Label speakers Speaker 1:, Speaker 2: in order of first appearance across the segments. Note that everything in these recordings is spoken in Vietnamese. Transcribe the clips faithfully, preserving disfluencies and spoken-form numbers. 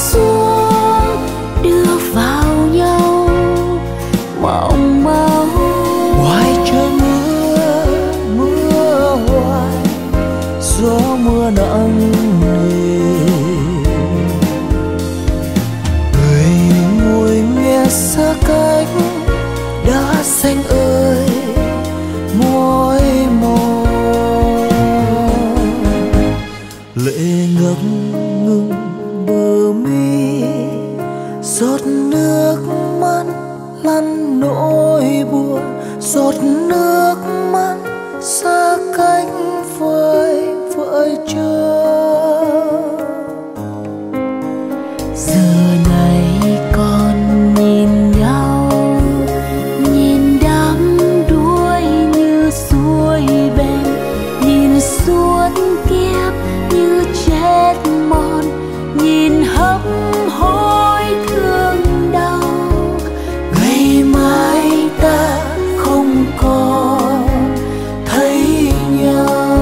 Speaker 1: xuống đưa vào nhau mộng mơ.
Speaker 2: Ngoài trời mưa mưa hoài, gió mưa nặng nề, người ngồi nghe xa cách đã xanh ơi môi mòn. Lệ ngập ngừng bờ mi, giọt nước mắt lăn nỗi buồn, giọt nước mắt xa cách vơi vợi chờ.
Speaker 1: Giờ này còn nhìn nhau, nhìn đắm đuối như suối bên, nhìn suốt kiếp như chết mòn, nhìn hấp hối thương đau.
Speaker 2: Ngày mai ta không còn thấy nhau.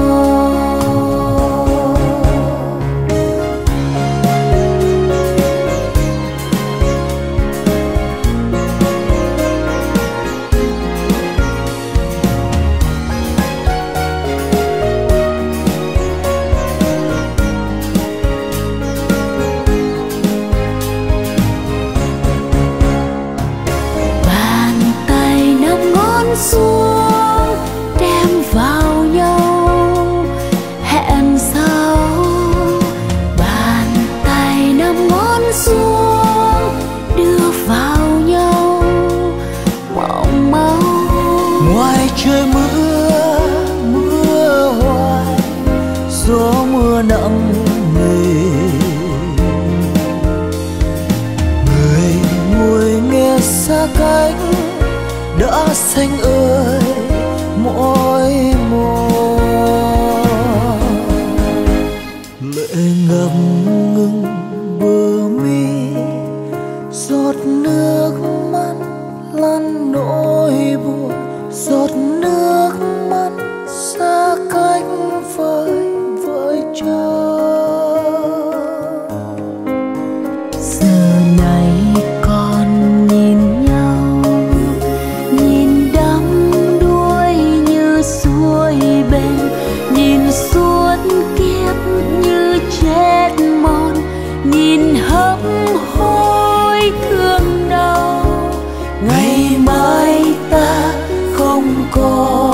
Speaker 1: Bàn tay năm ngón xuống đem vào nhau hẹn sau. Bàn tay năm ngón xuống đưa vào nhau mộng mơ.
Speaker 2: Ngoài trời mưa mưa hoài, gió mưa nặng nề, người ngồi nghe xa cách đã xanh ơi môi mòn. Lệ ngập ngừng bờ mi, giọt nước mắt lăn nỗi buồn, giọt nước mắt xa cách vơi vợi chờ.
Speaker 1: Giờ này còn nhìn nhau, nhìn đắm đuối như suối bên, nhìn suốt kiếp như chết mòn, nhìn hấp hối thương đau.
Speaker 2: Ngày mai ta không còn